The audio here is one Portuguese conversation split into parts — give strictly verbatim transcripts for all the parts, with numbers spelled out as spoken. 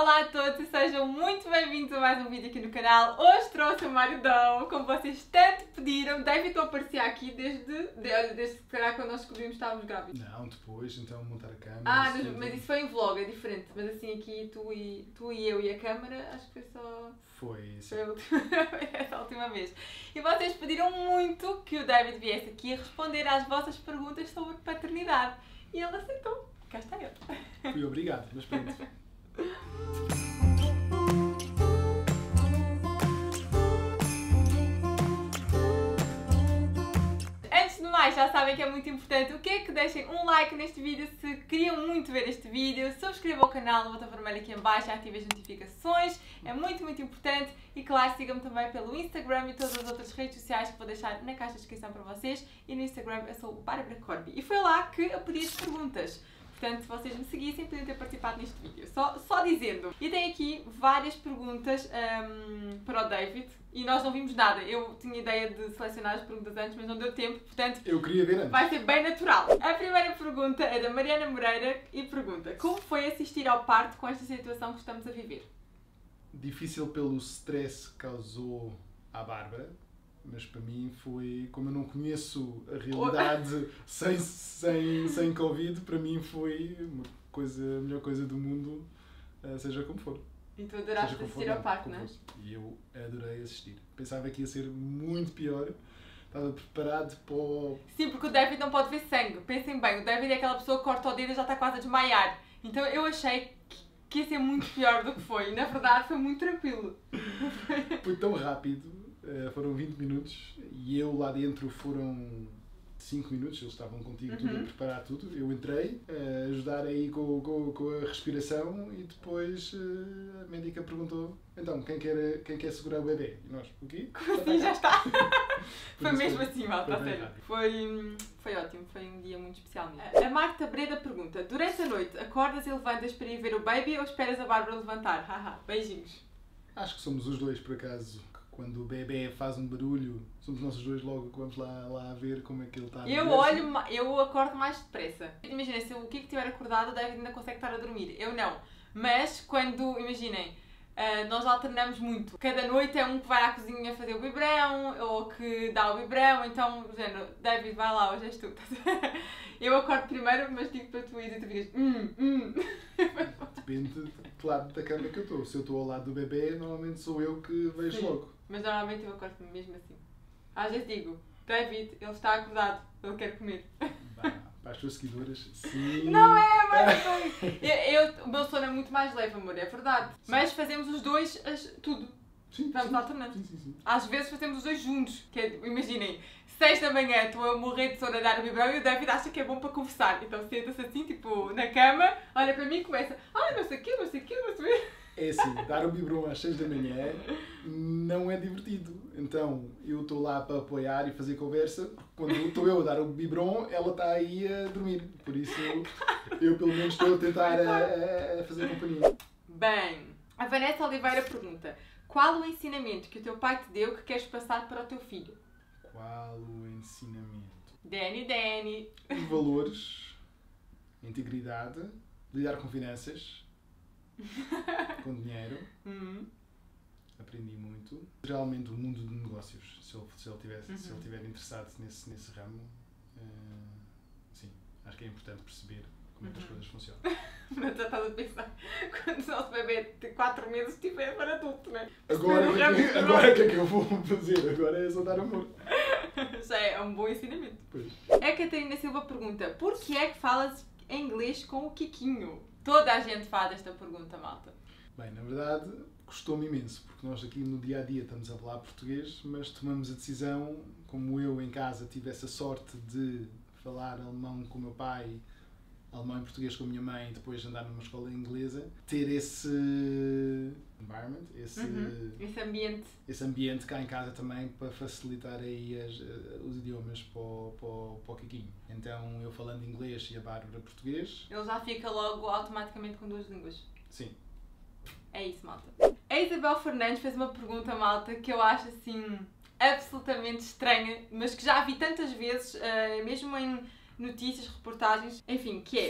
Olá a todos e sejam muito bem-vindos a mais um vídeo aqui no canal. Hoje trouxe o maridão, como vocês tanto pediram. Deve estar a aparecer aqui desde, desde, desde se calhar quando nós descobrimos que estávamos grávidos. Não, depois, então montar a câmera. Ah, mas, mas isso foi em vlog, é diferente. Mas assim aqui tu e, tu e eu e a câmera, acho que foi só... Foi, sim. Foi a última, essa última vez. E vocês pediram muito que o David viesse aqui a responder às vossas perguntas sobre paternidade. E ele aceitou. Cá está ele. Fui obrigado, mas pronto. Antes de mais, já sabem que é muito importante o que é que deixem um like neste vídeo se queriam muito ver este vídeo, subscrevam o canal no botão vermelho aqui em baixo, ativem as notificações, é muito muito importante e claro, sigam-me também pelo Instagram e todas as outras redes sociais que vou deixar na caixa de descrição para vocês e no Instagram eu sou Bárbara Corby e foi lá que eu pedi as perguntas. Portanto, se vocês me seguissem, podiam ter participado neste vídeo. Só, só dizendo. E tem aqui várias perguntas um, para o David. E nós não vimos nada. Eu tinha ideia de selecionar as perguntas antes, mas não deu tempo. Portanto, eu queria ver antes. Vai ser bem natural. A primeira pergunta é da Mariana Moreira e pergunta: como foi assistir ao parto com esta situação que estamos a viver? Difícil pelo stress que causou à Bárbara. Mas para mim foi, como eu não conheço a realidade sem, sem, sem Covid, para mim foi uma coisa, a melhor coisa do mundo, seja como for. E tu adoraste assistir ao parto, não é? E eu adorei assistir. Pensava que ia ser muito pior, estava preparado para o... Sim, porque o David não pode ver sangue. Pensem bem, o David é aquela pessoa que corta o dedo e já está quase a desmaiar. Então eu achei que ia ser muito pior do que foi. E na verdade foi muito tranquilo. Foi tão rápido. Uh, foram vinte minutos e eu lá dentro foram cinco minutos, eles estavam contigo, uhum. tudo a preparar tudo. Eu entrei a uh, ajudar aí com, com, com a respiração e depois uh, a médica perguntou: então, quem quer, quem quer segurar o bebê? E nós, o quê? Como assim, já está? Foi mesmo foi, assim, malta, a sério. Foi, foi ótimo, foi um dia muito especial mesmo. A Marta Breda pergunta: durante a noite acordas e levantas para ir ver o baby ou esperas a Bárbara levantar? Haha, beijinhos. Acho que somos os dois, por acaso. Quando o bebê faz um barulho, somos nós dois logo que vamos lá, lá ver como é que ele está. Eu olho, eu acordo mais depressa. Imaginem, se o Kiko estiver acordado, o David ainda consegue estar a dormir. Eu não. Mas quando, imaginem, uh, nós alternamos muito. Cada noite é um que vai à cozinha fazer o biberão, ou que dá o biberão, então, género, David, vai lá, hoje és tu. Eu acordo primeiro, mas digo para tu ires e tu ficas hum, hum. Depende do lado da cama que eu estou. Se eu estou ao lado do bebê, normalmente sou eu que vejo Sim. logo. Mas normalmente eu acordo mesmo assim. Às vezes digo: David, ele está acordado, ele quer comer. Bah, para as tuas seguidoras, sim. Não é, mas eu, eu, o meu sono é muito mais leve, amor, é verdade. Sim. Mas fazemos os dois as, tudo. Sim, Vamos sim, alternando. Sim, sim, sim. Às vezes fazemos os dois juntos. Que é, imaginem, seis da manhã estou a morrer de sono a dar o biberão e o David acha que é bom para conversar. Então senta-se assim, tipo, na cama, olha para mim e começa: ah, não sei o quê, não sei o quê, não sei o quê. É assim, dar o biberon às seis da manhã não é divertido. Então, eu estou lá para apoiar e fazer conversa. Quando estou eu a dar o biberon, ela está aí a dormir. Por isso, eu pelo menos estou a tentar a, a fazer companhia. Bem, a Vanessa Oliveira pergunta: qual o ensinamento que o teu pai te deu que queres passar para o teu filho? Qual o ensinamento? Danny, Danny. Valores, integridade, lidar com finanças. Com dinheiro, uhum. Aprendi muito. Geralmente o mundo de negócios, se ele, se ele, tivesse, uhum. se ele estiver interessado nesse, nesse ramo, uh, sim, acho que é importante perceber como é que as coisas funcionam. Mas já estás a pensar, quando o nosso bebê de quatro meses estiver para adulto, não é? Agora o que, agora que é que eu vou fazer? Agora é só dar amor. Já é um bom ensinamento. Pois. A Catarina Silva pergunta: por que é que falas inglês com o Kikinho? Toda a gente faz esta pergunta, malta. Bem, na verdade, custou-me imenso, porque nós aqui no dia-a-dia estamos a falar português, mas tomamos a decisão, como eu em casa tive essa sorte de falar alemão com o meu pai, alemão e português com a minha mãe, e depois andar numa escola inglesa, ter esse environment, esse, uhum. esse ambiente. esse ambiente cá em casa também para facilitar aí as, os idiomas para o, para, o, para o Kikinho. Então eu falando inglês e a Bárbara português. Ele já fica logo automaticamente com duas línguas. Sim. É isso, malta. A Isabel Fernandes fez uma pergunta, malta, que eu acho assim absolutamente estranha, mas que já vi tantas vezes, uh, mesmo em notícias, reportagens, enfim, que é: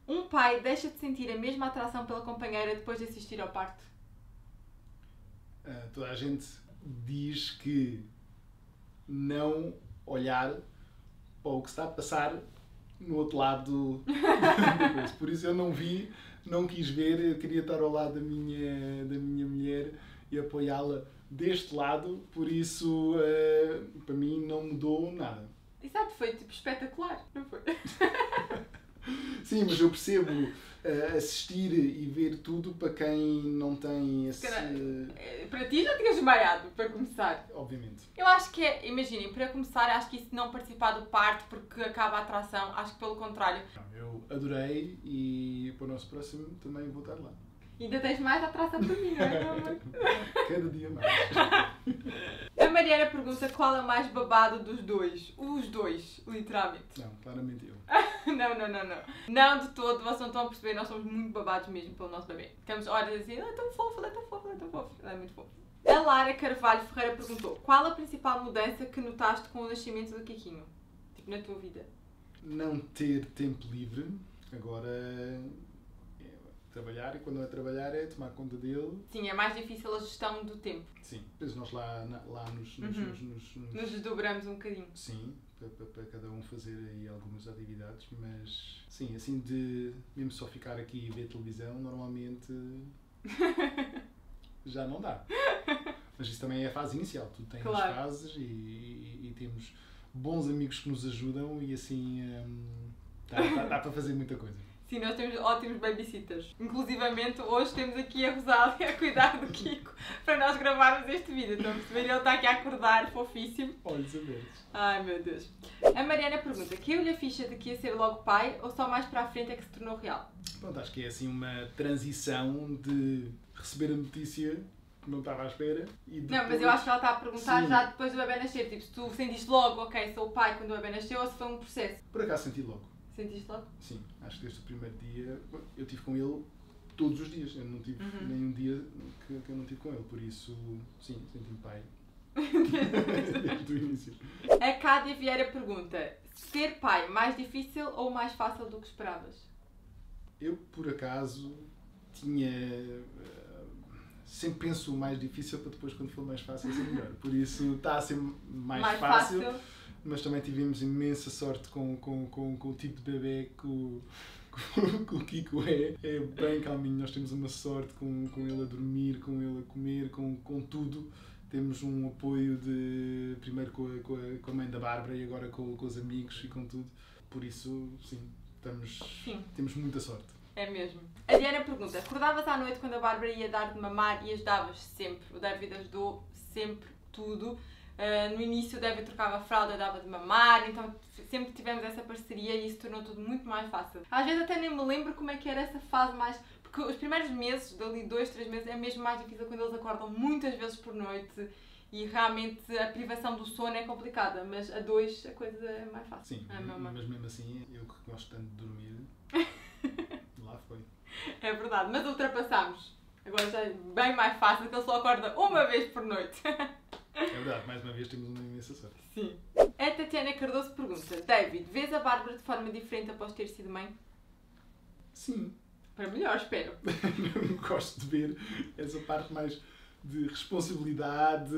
Um pai deixa de sentir a mesma atração pela companheira depois de assistir ao parto? Uh, toda a gente diz que não olhar para o que está a passar no outro lado da coisa. Por isso eu não vi, não quis ver, eu queria estar ao lado da minha, da minha mulher e apoiá-la deste lado, por isso uh, para mim não mudou nada. Exato, foi tipo espetacular, não foi? Sim, mas eu percebo uh, assistir e ver tudo para quem não tem esse... Para ti já tinhas desmaiado, para começar. Obviamente. Eu acho que é, imaginem, para começar, acho que isso não participar do parto porque acaba a atração, acho que pelo contrário. Eu adorei e para o nosso próximo também vou estar lá. Ainda tens mais atração por mim, não é? Cada dia mais. A Mariana pergunta qual é o mais babado dos dois. Os dois, literalmente. Não, claramente eu. Não, não, não, não. Não de todo, vocês não estão a perceber, nós somos muito babados mesmo pelo nosso bebê. Ficamos horas assim, ele é tão fofo, ele é tão fofo, ele é tão fofo. Ele é muito fofo. A Lara Carvalho Ferreira perguntou qual a principal mudança que notaste com o nascimento do Kikinho? Tipo, na tua vida. Não ter tempo livre. Agora é trabalhar e quando não é trabalhar é tomar conta dele. Sim, é mais difícil a gestão do tempo. Sim, depois nós lá, na- lá nos... nos, Uhum. nos, nos, nos- Nos desdobramos um bocadinho. Sim, para, para, para cada um fazer aí algumas atividades, mas sim, assim de mesmo só ficar aqui e ver televisão, normalmente já não dá. Mas isso também é a fase inicial, tudo tem Claro. as fases e, e, e temos bons amigos que nos ajudam e assim hum, dá, dá, dá para fazer muita coisa. Sim, nós temos ótimos babysitters. Inclusivamente, hoje temos aqui a Rosália a cuidar do Kiko para nós gravarmos este vídeo. Estão a perceber? Ele está aqui a acordar, fofíssimo. Olhos abertos. Ai, meu Deus. A Mariana pergunta, caiu-lhe a ficha de que ia ser logo pai ou só mais para a frente é que se tornou real? Pronto, acho que é assim uma transição de receber a notícia que não estava à espera e depois... Não, mas eu acho que ela está a perguntar Sim. já depois do bebê nascer. Tipo, se tu sentiste logo, ok, sou o pai quando o bebê nasceu ou se foi um processo. Por acaso senti logo. Sentiste logo? Sim, acho que desde o primeiro dia eu tive com ele todos os dias. Eu não tive Uhum. nenhum dia que, que eu não tive com ele, por isso, sim, senti-me pai desde o início. A Cádia Vieira pergunta, ser pai mais difícil ou mais fácil do que esperavas? Eu, por acaso, tinha. eh, sempre penso o mais difícil para depois, quando for mais fácil, ser melhor. Por isso, está a ser mais, fácil. Mas também tivemos imensa sorte com, com, com, com o tipo de bebê que o, que o Kiko é. É bem calminho, nós temos uma sorte com, com ele a dormir, com ele a comer, com, com tudo. Temos um apoio de primeiro com a, com a, com a mãe da Bárbara e agora com, com os amigos e com tudo. Por isso, sim, estamos, Sim. temos muita sorte. É mesmo. A Diana pergunta, acordavas à noite quando a Bárbara ia dar de mamar e ajudavas sempre? O David ajudou sempre tudo. Uh, no início o David trocava a fralda, dava de mamar, então sempre tivemos essa parceria e isso tornou tudo muito mais fácil. Às vezes até nem me lembro como é que era essa fase mais... Porque os primeiros meses, dali dois, três meses, é mesmo mais difícil quando eles acordam muitas vezes por noite e realmente a privação do sono é complicada, mas a dois a coisa é mais fácil. Sim, É, mamãe. mas mesmo assim, eu que gosto tanto de dormir, lá foi. É verdade, mas ultrapassámos. Agora já é bem mais fácil que ele só acorda uma vez por noite. É verdade, mais uma vez temos uma imensa sorte. Sim. A Tatiana Cardoso pergunta, David, vês a Bárbara de forma diferente após ter sido mãe? Sim, Para melhor, espero. não gosto de ver essa parte mais de responsabilidade.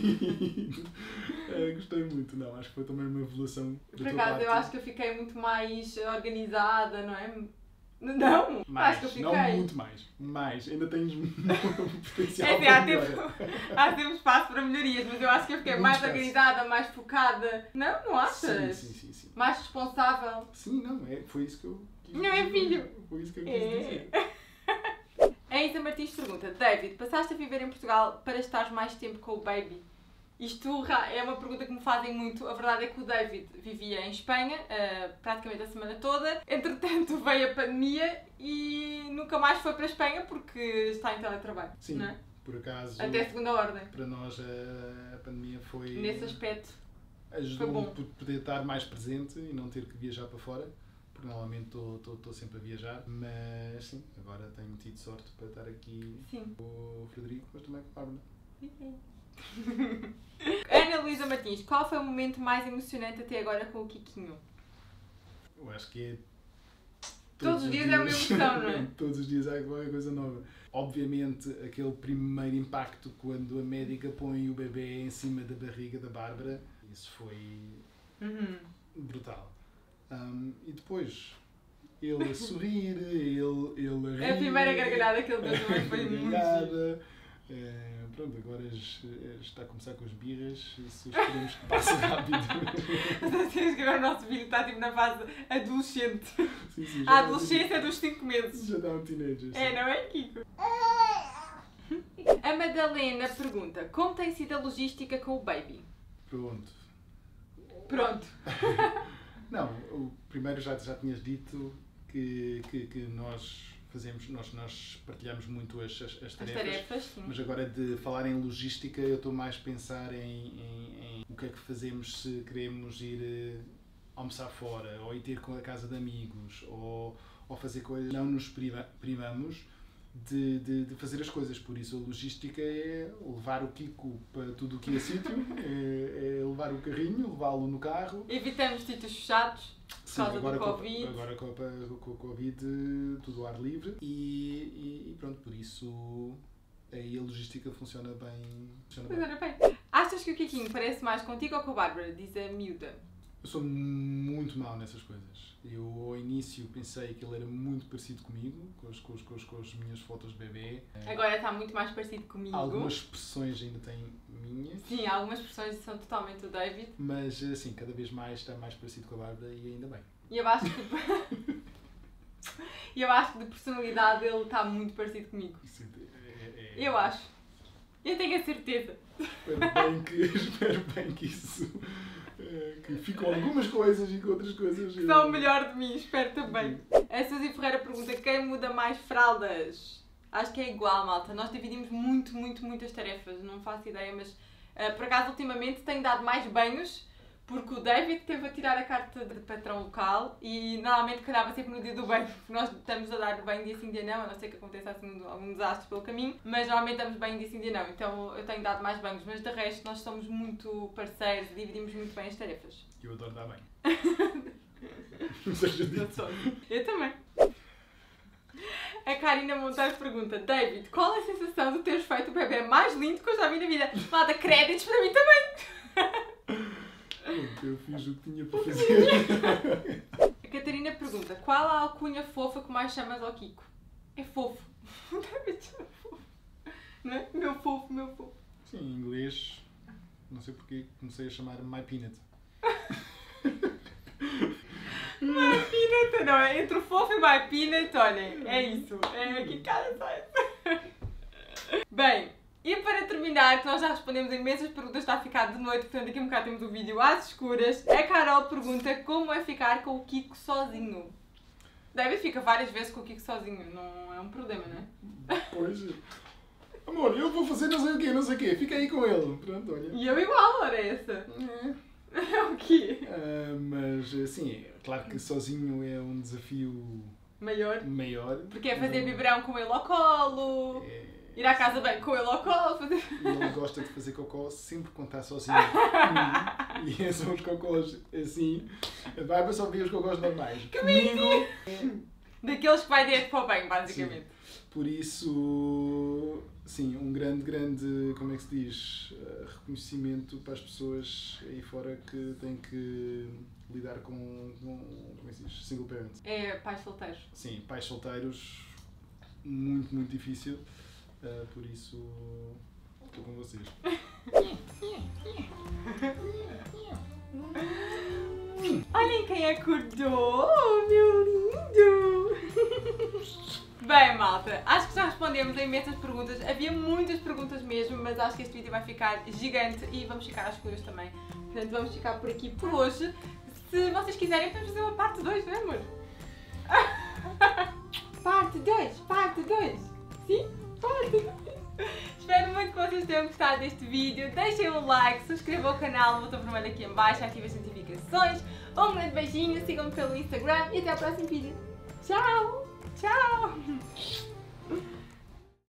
É, gostei muito, não, acho que foi também uma evolução da Por tua acaso, parte. eu acho que eu fiquei muito mais organizada, não é? Não, mais, acho que eu não fiquei. muito mais, mais, ainda tens um potencial É assim, para há melhora. tempo, há sempre espaço para melhorias, mas eu acho que eu fiquei Muito mais espaço. organizada, mais focada. Não, não achas? Sim, sim, sim, sim. Mais responsável. Sim, não, é, foi isso que eu quis Não é dizer. filho. Foi isso que eu quis É. dizer. A Isa Martins pergunta, David, passaste a viver em Portugal para estar mais tempo com o baby? Isto ra- é uma pergunta que me fazem muito. A verdade é que o David vivia em Espanha, uh, praticamente a semana toda. Entretanto veio a pandemia e nunca mais foi para a Espanha porque está em teletrabalho. Sim, Não é? por acaso, Até a segunda ordem. para nós a, a pandemia foi... Nesse aspecto. Foi Ajudou-me bom. por poder estar mais presente e não ter que viajar para fora, porque normalmente estou sempre a viajar, mas sim, agora tenho tido sorte para estar aqui Sim. com o Frederico, mas também com a Bárbara. Ana Luísa Martins, qual foi o momento mais emocionante até agora com o Kikinho? Eu acho que é Todos os dias é uma emoção, não é? Todos os dias há qualquer coisa nova. Obviamente, aquele primeiro impacto quando a médica põe o bebê em cima da barriga da Bárbara, isso foi Uhum. brutal. Um, e depois, ele a sorrir, ele, ele a rir. A primeira gargalhada que ele deu também foi muito gargalhada. É, pronto, agora está a começar com as birras, isso esperemos que passe rápido. Temos que agora o nosso filho está tipo na fase adolescente. Sim, sim, A adolescência é dos cinco meses. Já está um teenager. É, não é, Kiko? A Madalena pergunta: como tem sido a logística com o baby? Pronto. Pronto. Não, o primeiro já, já tinhas dito que, que, que nós fazemos, nós, nós partilhamos muito as, as, as tarefas. As tarefas, sim. Mas agora de falar em logística, eu estou mais a pensar em, em, em o que é que fazemos se queremos ir uh, almoçar fora, ou ir ter com a casa de amigos, ou, ou fazer coisas. Não nos priva, privamos de, de, de fazer as coisas, por isso a logística é levar o Kiko para tudo o que é sítio, é, é levar o carrinho, levá-lo no carro. Evitamos sítios fechados por Sim, causa agora do Covid. Com, agora com, a- com o Covid, tudo ao ar livre e, e, e pronto, por isso aí a logística funciona bem. Funciona Mas bem. era bem. Achas que o Kikinho parece mais contigo ou com a Bárbara? Diz a miúda. Eu sou muito mau nessas coisas. Eu ao início pensei que ele era muito parecido comigo, com as, com as, com as, com as minhas fotos de bebê. Agora está muito mais parecido comigo. Algumas expressões ainda têm minhas. Sim, algumas expressões são totalmente o David. Mas assim, cada vez mais está mais parecido com a Bárbara e ainda bem. E eu acho que. E eu acho que de personalidade ele está muito parecido comigo. Isso é- é- Eu acho. Eu tenho a certeza. Espero bem que, espero bem que isso. eh, que ficam algumas coisas e que outras coisas. Que são o melhor de mim, espero também. A Suzy Ferreira pergunta: quem muda mais fraldas? Acho que é igual, malta. Nós dividimos muito, muito, muitas tarefas. Não faço ideia, mas uh, por acaso ultimamente tenho dado mais banhos porque o David teve a tirar a carta de patrão local e normalmente calhava sempre no dia do banho. Nós estamos a dar banho dia sim, dia não, a não ser que aconteça assim algum desastre pelo caminho, mas normalmente damos banho dia sim, dia não. Então eu tenho dado mais banhos, mas de resto nós somos muito parceiros e dividimos muito bem as tarefas. Eu adoro dar bem. Não seja Eu dito. sou. Eu também. A Karina Monteiro pergunta: David, qual é a sensação de teres feito o bebê mais lindo que eu já vi na vida? Malta, créditos para mim também! Eu fiz o que tinha para fazer. A Catarina pergunta: qual a alcunha fofa que mais chamas ao Kiko? É fofo. O David chama fofo. Não é? Meu fofo, meu fofo. Sim, em inglês, não sei porque comecei a chamar My Peanut. My Peanut, não é? Entre o fofo e My Peanut, olhem, é isso. É aqui cara só essa. Bem, e para terminar, que nós já respondemos a imensas perguntas, está a ficar de noite, portanto daqui a um bocado temos o vídeo às escuras. A Carol pergunta como é ficar com o Kiko sozinho. David fica várias vezes com o Kiko sozinho, não é um problema, não é? Pois. Amor, eu vou fazer não sei o quê, não sei o quê. Fica aí com ele. Pronto, olha. E eu igual, ora é essa. É o quê? Ah, mas, assim, é claro que sozinho é um desafio Maior. maior. Porque é fazer Não- biberão com ele ao colo, É, ir à casa bem com ele ao colo, fazer... e ele gosta de fazer cocó sempre quando está sozinho. E esses são os cocós assim. A Bárbara só vê os cocós normais. Comigo. Daqueles que vai direto para o banho, basicamente. Por isso, sim, um grande, grande, como é que se diz, uh, reconhecimento para as pessoas aí fora que têm que lidar com, com como é que se diz, single parents. É pais solteiros. Sim, pais solteiros, muito, muito difícil, uh, por isso estou com vocês. Olhem quem acordou, meu lindo! Bem, malta, acho que já respondemos a imensas perguntas. Havia muitas perguntas mesmo, mas acho que este vídeo vai ficar gigante e vamos ficar às escuras também. Portanto, vamos ficar por aqui por hoje. Se vocês quiserem, podemos fazer uma parte dois, não é, amor? Parte dois, parte dois. Sim? Parte dois. Espero muito que vocês tenham gostado deste vídeo. Deixem um like, subscrevam o canal, o botão vermelho aqui em baixo, ativem as notificações. Um grande beijinho, sigam-me pelo Instagram e até ao próximo vídeo. Tchau! Tchau!